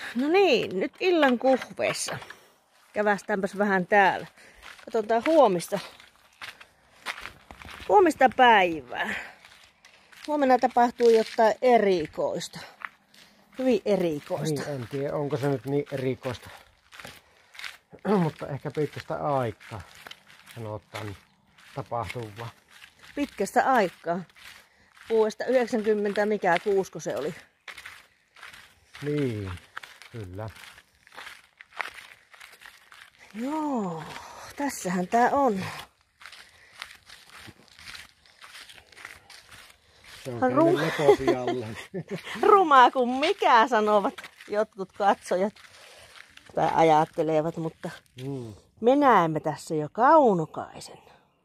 No niin, nyt illan kuhveessa. Kävästäänpäs vähän täällä. Katsotaan huomista päivää. Huomenna tapahtuu jotain erikoista. Hyvin erikoista. Niin, en tiedä, onko se nyt niin erikoista. Mutta ehkä pitkästä aikaa sanotaan tapahtuva. Pitkästä aikaa. Vuodesta 90 mikä kuusko se oli. Niin, kyllä. Joo, tässähän tää on. Se on käynyt leposijalle. Rumaa kuin mikä, sanovat jotkut katsojat tai ajattelevat, mutta me näemme tässä jo Kaunokaisen.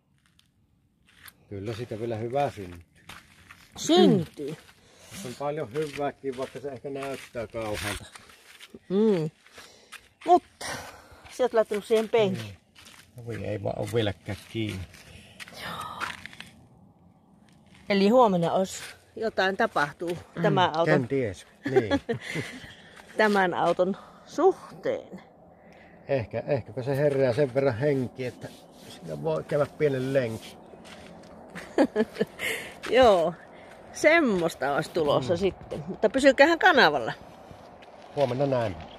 Kyllä siitä vielä hyvä syntyy. Syntyy. Se on paljon hyvääkin, vaikka se ehkä näyttää kauhealta. Mutta sä oot laittanut siihen penkiin. Ovi ei vaan ole vieläkään kiinni. Eli huomenna olisi jotain tapahtuu tämän auton, Kenties, niin. tämän auton suhteen. Ehkäpä se herää sen verran henki, että siinä voi käydä pienen lenki. Joo, semmoista olisi tulossa sitten. Mutta pysykäähän kanavalla. Huomenna näemme.